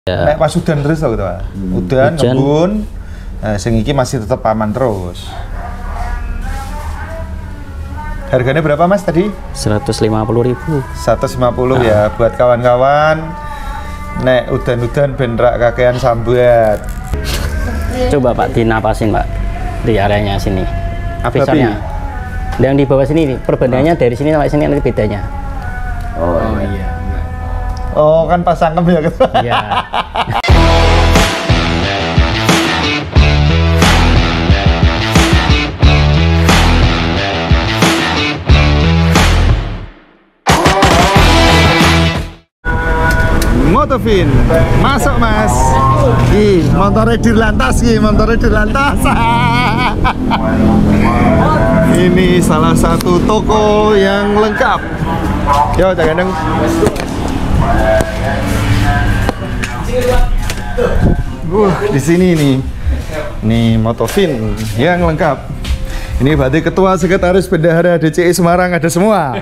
Nek pas udan terus tau gitu, Pak. Udan, ngembun. Nah, sing iki masih tetap aman terus. Harganya berapa Mas tadi? 150.000. 150 ya buat kawan-kawan. Nek udan-udan ben rak kakean sambuat. Coba Pak dinapasin Pak di areanya sini. Visornya. Yang di bawah sini perbandingannya dari sini sampai sini nanti bedanya. Oh iya. Oh kan pas sangkem ya gitu. Iya. Motovin, masuk Mas. Ih, motornya dirlantas nih, motornya dirlantas. Ini salah satu toko yang lengkap. Yo, jangan deng. Di sini nih Motovin yang lengkap. Ini berarti ketua sekretaris bendahara DCI Semarang ada semua.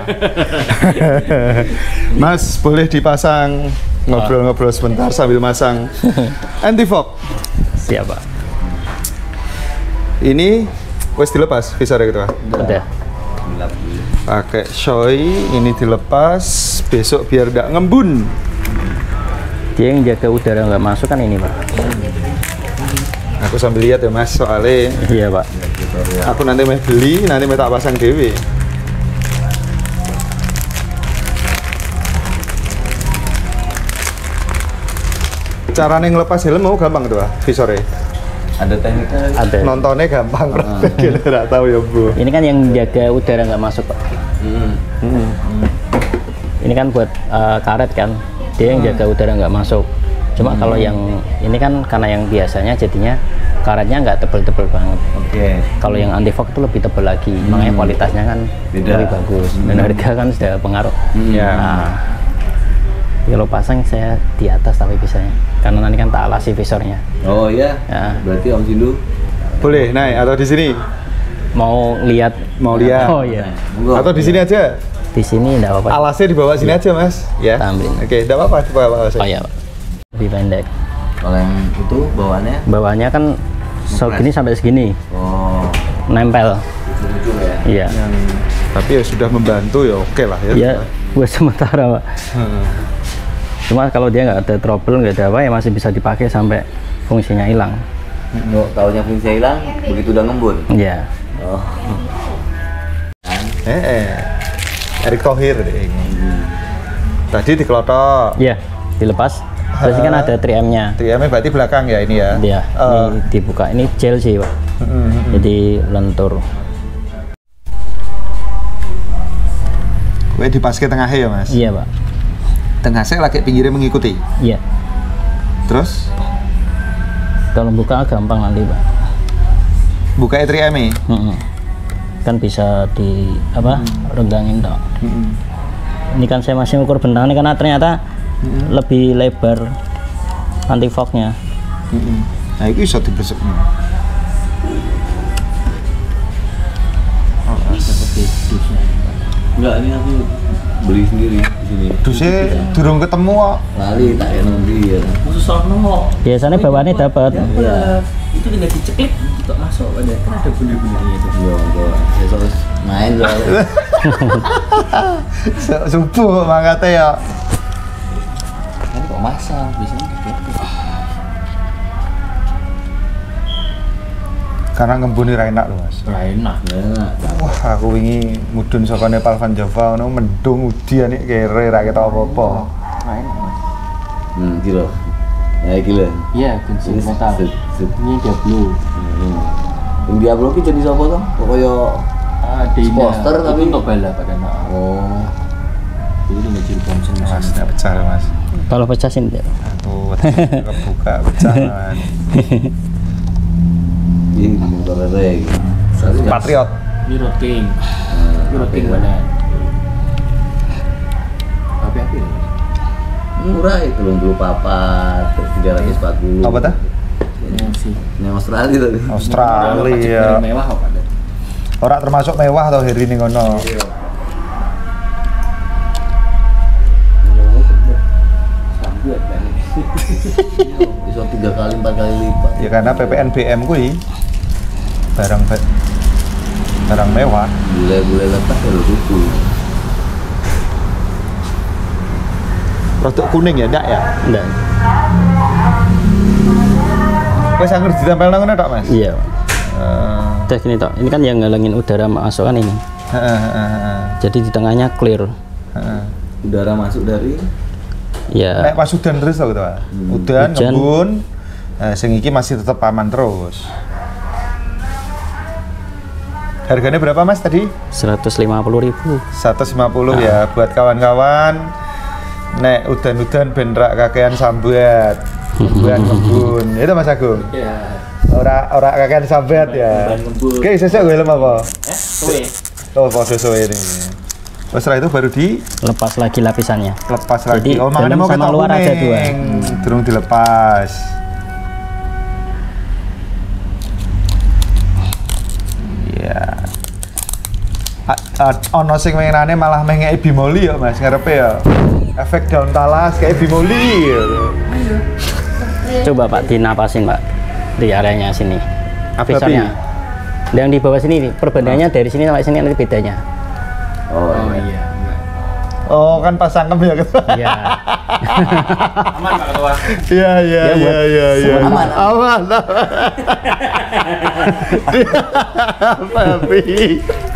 Mas boleh dipasang ngobrol-ngobrol sebentar sambil masang anti fog. Siap Pak. Ini wes dilepas visornya gitu Pak? Udah. Pakai shoy ini dilepas besok biar nggak ngembun. Dia yang jaga udara nggak masuk kan ini Pak. Aku sambil lihat ya Mas soalnya. Iya Pak. Aku nanti mau beli, nanti mau tak pasang dewe. Caranya ngelepas helm mau gampang tuh Pak, visornya? Ada tekniknya? Ada. Nontonnya gampang, nggak tahu ya Bu. Ini kan yang jaga udara nggak masuk Pak. Ini kan buat karet kan, dia yang jaga udara nggak masuk. Cuma kalau yang ini kan karena yang biasanya jadinya karetnya nggak tebel-tebel banget. Kalau yang anti fog itu lebih tebel lagi, makanya kualitasnya kan lebih bagus dan harga kan sudah pengaruh. Nah, kalau pasang saya di atas tapi bisanya, karena nanti kan tak alasi visornya. Oh iya. Ya. Berarti Om Sindu boleh naik atau di sini? Mau lihat? Mau lihat? Oh iya. Atau di sini aja? Di sini enggak apa-apa. Alasnya dibawa sini aja Mas, ya. Oke, enggak apa-apa dibawa alasnya. Oh iya Pak. Lebih pendek. kalau yang itu bawaannya? Bawaannya kan segini sampai segini. Oh. Nempel. Lucu ya? Iya. Tapi ya sudah membantu ya oke lah ya. Iya, buat sementara Pak. Cuma kalau dia nggak ada trouble, nggak ada apa ya masih bisa dipakai sampai fungsinya hilang. Taunya fungsinya hilang begitu udah ngembun? Iya. Oh. Erick Thohir deh. Tadi dikelotok. Iya, dilepas. Terus ini kan ada 3M-nya. 3M-nya berarti belakang ya ini ya? Iya, ini dibuka. Ini gel sih Pak. Jadi lentur. Gue dipaske tengahnya ya Mas? Iya Pak. Tengah saya lagi pinggirnya mengikuti? Iya. Terus? Kalau buka gampang nanti Pak. Buka 3M-nya? Kan bisa di apa renggangin toh. Ini kan saya masih ukur bentangannya karena ternyata lebih lebar anti fognya. Nah itu bisa dibesek. Seperti dusnya. Enggak, ini aku beli sendiri di sini. Dusnya durung ketemu kok. Lali tak ya nanti ya. Khusus sono. Biasanya bawaannya dapat. Iya. Itu tinggal diceklik untuk masuk ada. Kan ada bunyi-bunyinya itu. Iya, enggak. Ya terus main lah. Subuh mangkate ya. Kan kok masang biasanya gitu. Karena ngembuni ra enak lho Mas. Ra enak. Wah, aku wingi mudhun saka Nepal Van Java ono mendung udian iki kere ra ketok apa-apa. Ra enak Mas. Kilo. Ya kilo. Iya, kunci metal. Ini Diablo. Yang Diablo ki jadi sapa to? Kok kaya poster tapi untuk balap pada nak. Oh. Jadi ini jadi bonsen Mas, enggak pecah lho Mas. Kalau pecah sih enggak. Aku kebuka pecah kan. Ini motor reg. Patriot. Ini rocking. Rocking mana? Apa ya? Murah itu 34, 340. Apa tah? Ini Australia tadi. Australia. Mewah kok ada. Ora termasuk mewah atau hari ini ngono. Sambil Bisa 3 kali 4 kali lipat. Ya karena PPNBM kuwi barang mewah. Bule letak ya itu. Produk kuning ya, enggak ya? Enggak. Wes anggur ditempel nang ngene tok, Mas? Iya. Tes ini tok. Ini kan yang ngalangin udara masuk kan ini. Jadi di tengahnya clear. Udara masuk dari ya. Nek pas udan terus tau gitu, Pak. Udan, embun. Sing iki masih tetap aman terus. Harganya berapa, Mas, tadi? 150.000. 150 ya buat kawan-kawan. Nek udan-udan ben rak kakean sambat. Buan embun. Itu Mas Agung. Iya. Ora kakean sambat ya. Oke, sesuk gue helm apa? Soe. Oh, pas soe ini. Setelah itu baru Lepas lagi lapisannya. lepas lagi. Jadi, Oh, makanya dalam mau sama ketok luar ada kuning. 2. Durung dilepas. Iya. Ono sing mengenane malah mengeki bimoli ya, Mas, ngarepe ya. Efek daun talas kayak bimoli ya. Coba Pak dinapasin Pak di areanya sini. Apisannya. Yang di bawah sini perbandingannya dari sini sampai sini nanti bedanya. Oh iya. Oh, kan pas sangkem ya, Ketua. Iya. Aman Pak Ketua. Iya. Aman. Papi.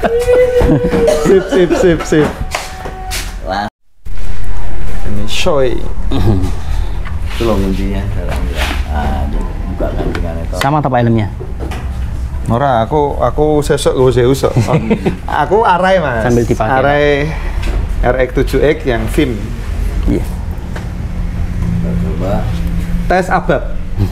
Sip. Lah. Ini Shoei. Itu loh kuncinya dalam ya. Buka gantungan itu. Sama apa helmnya? Ora, aku sesuk go Zeus kok. Aku Arai, Mas. Sambil dipakai. Arai RX7X yang VIM. Iya. Kita coba. Tes abab.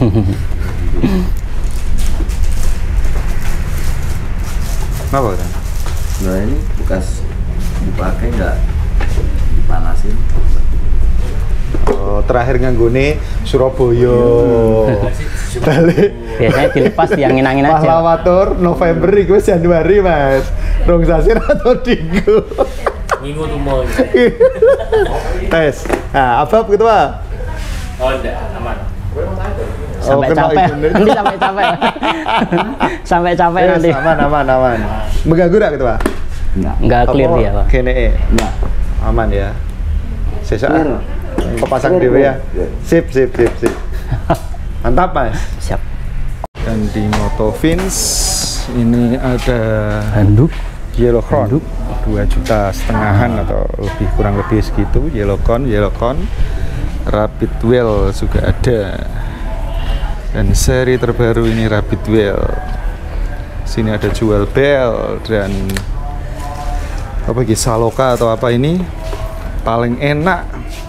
Apa kan? Nah ini bekas dipakai nggak dipanasin. Oh, terakhir nganggone Surabaya. Balik. Biasanya dilepas diangin-angin aja. Pahlawatur November iku wis Januari, Mas. Rong sasi atau dinggo. Minggu tuh mau. Tes. Nah, abab gitu, Pak. Oh enggak, aman. Sampai kena capek. itu. Nanti sampai capek. Sampai capek Yes, nanti. aman. Mengganggu enggak gitu, Pak? Enggak clear dia, Pak. Kene Nggak. aman ya. Sesuk Clear. kepasang Clear, dhewe ya. clear. Sip. Mantap, Mas. Siap. Dan di Motovins ini ada Handuk. Yellowcon 2,5 juta atau kurang lebih segitu. Yellowcon Rapid Wheel juga ada, dan seri terbaru ini Rapid Wheel. Sini ada Jual Bell dan apa lagi, Saloka atau apa ini paling enak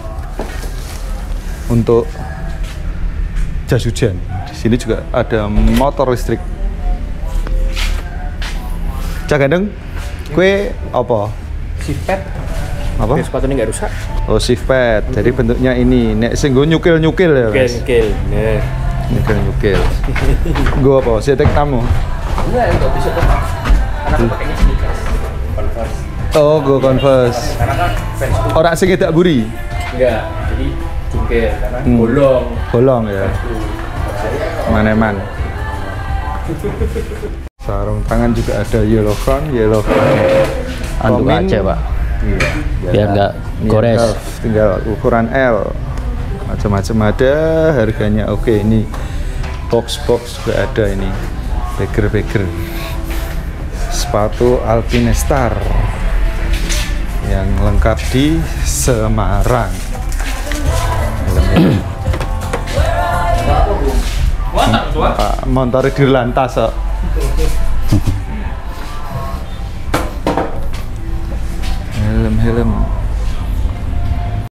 untuk jas hujan. Di sini juga ada motor listrik. Cak Gandeng, kue apa? Sifat. Apa? Biar sepatu ini nggak rusak. Oh, shift pad. Jadi bentuknya ini. Nek sing nggo nyukil-nyukil ya, Mas. Kel. Nah. Nyukil. Gua apa? Setek tamu. Enggak, enggak bisa tuh. Karena aku pakainya sneakers. Converse. Oh, go Converse. Karena kan fansku Ora sing edak buri. enggak. Jadi cungkil karena Hmm. bolong. Bolong ya. Maneman. Sarung tangan juga ada Yellowcon. Handuk Komen. aja, Pak. Iya. Biar nggak gores. Tinggal ukuran L. Macam-macam ada, harganya oke. Ini box juga ada ini. Beger. Sepatu Alpinestar yang lengkap di Semarang. Motor di lantas kok. Helm